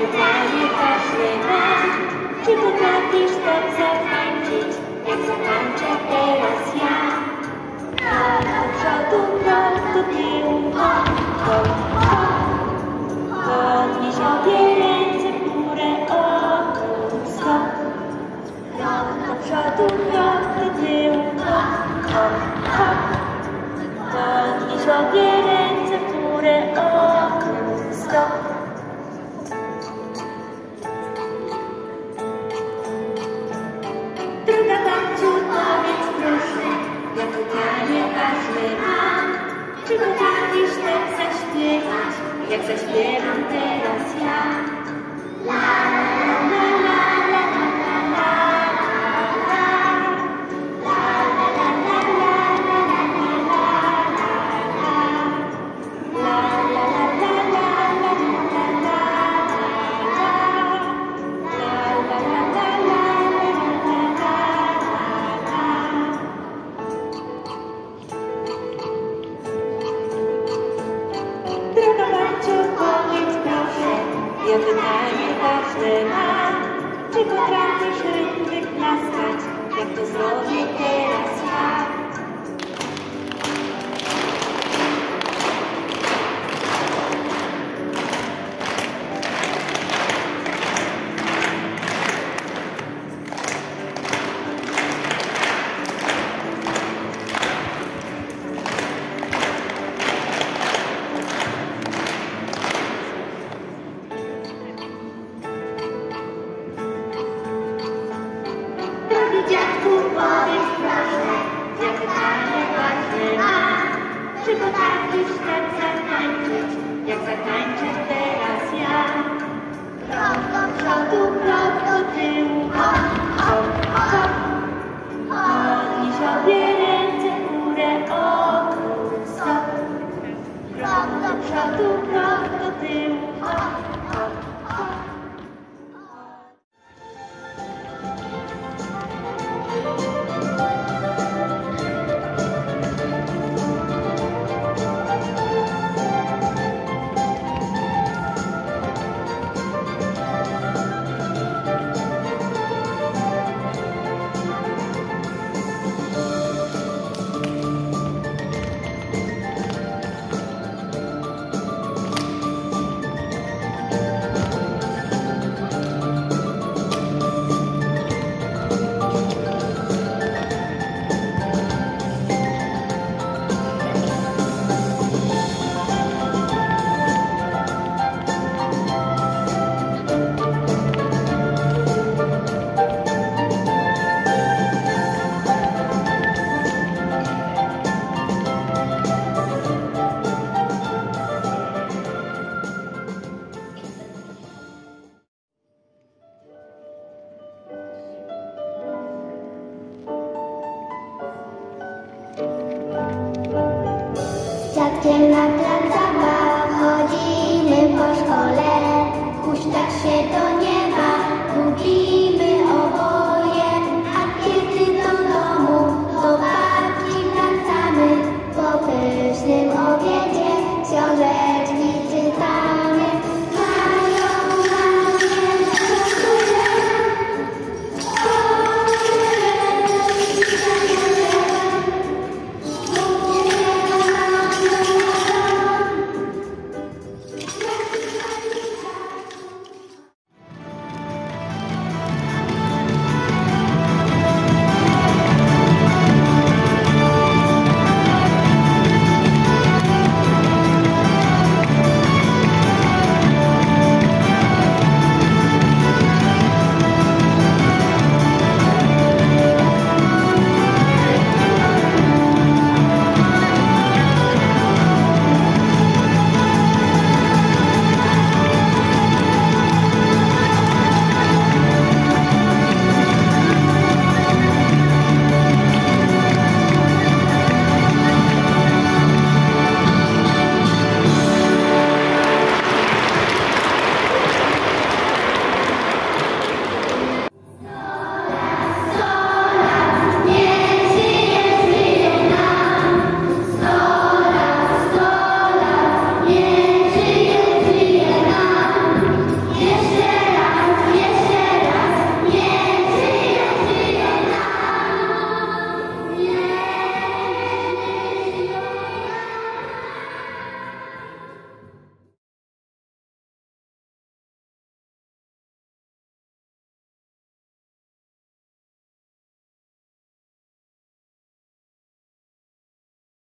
pytanie każdy ma. Czy potrafisz tak zatańczyć, jak zatańczę teraz ja? Krok do przodu, krok do tyłu, hop, hop, hop. Podnieś obie ręce w górę, stop. Krok do przodu, krok do tyłu, hop, hop, hop. Podnieś obie ręce w górę, stop. Druga babciu, powiedz proszę, ja pytanie ważne mam. Czy potrafisz tak zaśpiewać, jak zaśpiewam teraz ja? La la la la la la la la la la la Droga babciu, powiedz proszę, ja pytanie ważne mam. Czy potrafisz rytm wyklaskać, jak to zrobię teraz ja? Dziadku, powiedz proszę, ja pytanie ważne mam. Czy potrafisz tak zatańczyć, jak zatańczę teraz ja? Krok do przodu, krok do tyłu, hop, hop, hop. Podnieś obie ręce w górę, stop. Krok do przodu, krok do tyłu, hop, hop, hop. Dziadkiem na plac zabaw chodzimy po szkole, huśtać się do